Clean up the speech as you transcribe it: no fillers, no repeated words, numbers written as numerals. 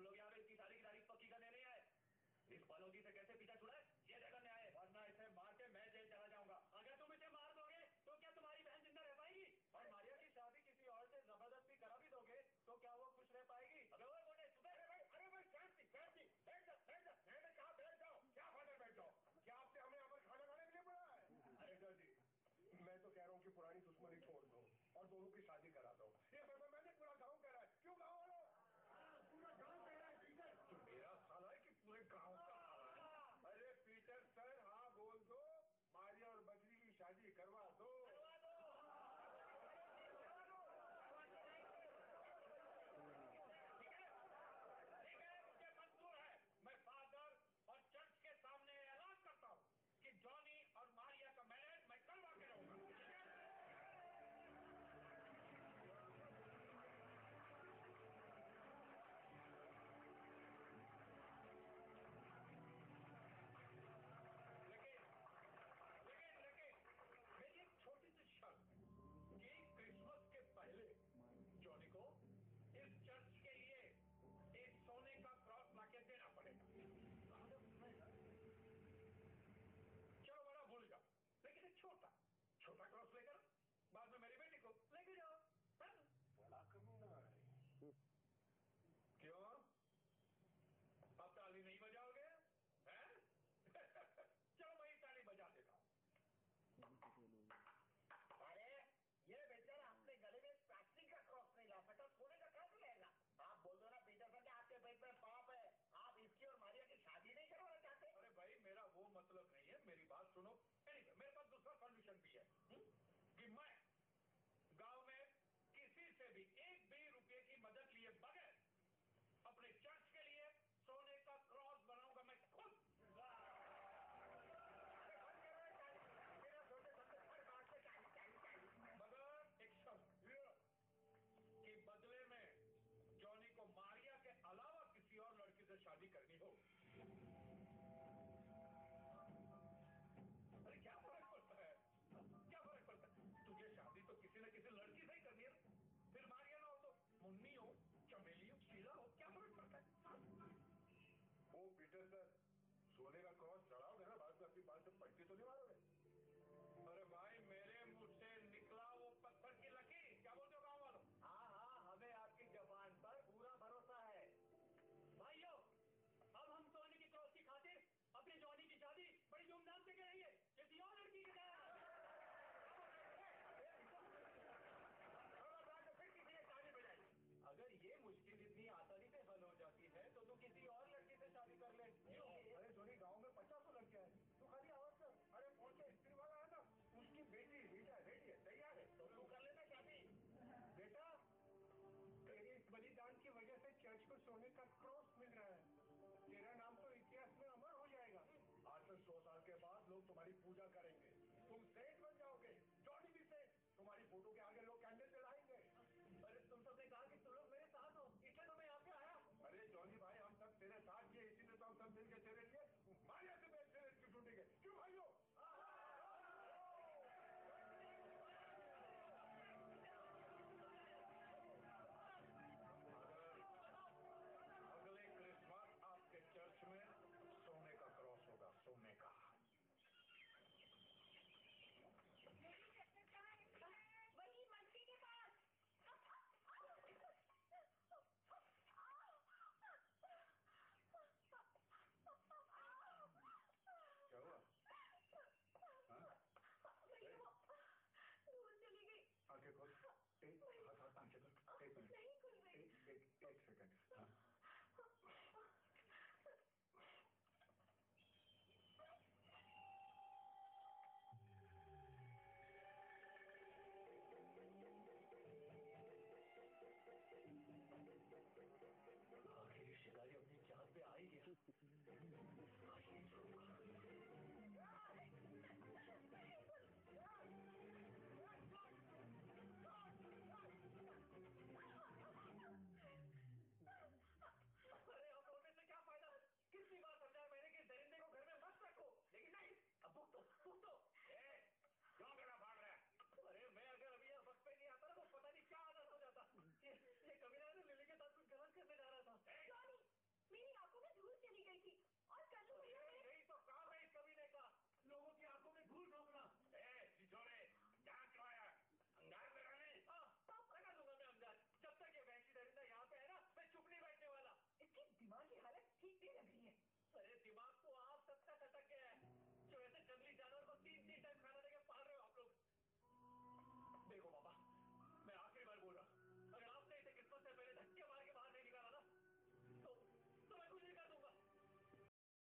लोग यहाँ पे इसकी शादी की तारीख पक्की करने नहीं आए। इस बलौदी से कैसे पीछा छुड़ाए ये देखने आए, वरना इसे मार के मैं जेल चला जाऊंगा। अगर तुम इसे मार दोगे तो क्या तुम्हारी बहन जिंदा रह पाएगी? और मारिया की शादी किसी और से जबरदस्ती करा भी दोगे तो क्या वो खुश रह पाएगी? अबे वो बोले सुबह। अरे भाई शांति शांति, बैठ जाओ बैठ जाओ, मैंने कहा बैठ जाओ। क्या खाने बैठ जाओ? क्या आपने हमें यहाँ पर खाना खाने के लिए बुलाया है? अरे सर जी, मैं तो कह रहा हूँ कि पुरानी दुश्मनी छोड़ दो और दोनों की शादी करा दो। ये फैसला मैंने पूरा गाँव कह रहा है। क्यों गाँव वालों? पूरा गाँव कह रहा है पीटर। तो मेरा साला है कि पूरे गाँव का साला है? अरे पीटर सर, हाँ बोल दो, मारिया और बकरी की शादी करवा दो। मुझे मंजूर है। मैं फादर और चर्च के सामने ऐलान करता हूँ कि जॉनी और मारिया का मैरिज मैं करवा के रहूंगा। कि क्रिसमस के पहले जॉनी को इस चर्च के लिए एक सोने का क्रॉस लाके देना पड़ेगा। चलो बड़ा भूल जाओ, लेकिन एक छोटा छोटा क्रॉस लेकर बाद में मेरी बेटी को लेके जाओ। बड़ा कमीना है। क्यों अब ताली नहीं बजाओगे? हैं? चलो मैं ही ताली बजा देता हूँ। अरे ये बेचारा अपने गले में प्लास्टिक का क्रॉस नहीं ला सका, सोने का कैसे लेगा? आप बोल दो ना पीटर सर, आपके पेट में पाप है, आप इसकी और मारिया की शादी नहीं करवाना चाहते? अरे भाई मेरा वो मतलब नहीं है, मेरी बात सुनो। मेरे पास दूसरा सॉल्यूशन भी है कि मैं गांव में किसी से भी एक भी रुपये की मदद लिए बगैर अपने चर्च के लिए सोने का क्रॉस बनाऊंगा मैं खुद। मगर एक शर्त कि बदले में जॉनी को मारिया के अलावा किसी और लड़की से शादी करनी हो। अरे क्या फर्क पड़ता है? क्या फर्क पड़ता है? तुझे शादी तो किसी न किसी लड़की से ही करनी है। फिर मारिया ना हो तो मुन्नी हो, चमेली हो, शीला हो, क्या फर्क पड़ता है? वो पीटर सर, सोने का क्रॉस चढ़ाओगे ना, बाद में अपनी बात से पट्टी तो नहीं मारोगे? अरे भाई मेरे मुंह से निकला वो पत्थर की लकीर। क्या बोलते हो गाँव वालों? हाँ हाँ, हमें आपकी जबान पर पूरा भरोसा है। भाइयों, अब हम सोने की क्रॉस की खातिर अपनी जॉनी की शादी बड़ी धूमधाम से करेंगे किसी और लड़की के साथ। अगर ये मुश्किल इतनी आसानी से हल हो जाती है तो तू किसी और लड़की से शादी कर ले। अरे सोनी, गांव में 50 लड़कियां हैं, तू खाली आवाज कर। अरे फोन से स्त्री वाला है ना, उसकी बेटी रीटा रेडी है, तैयार है, तो तू कर लेना शादी। बेटा, तेरे इस बलिदान की वजह से चर्च को सोने का क्रॉस मिल रहा है। तेरा नाम तो इतिहास में अमर हो जाएगा। आज से 100 साल के बाद लोग तुम्हारी पूजा करेंगे।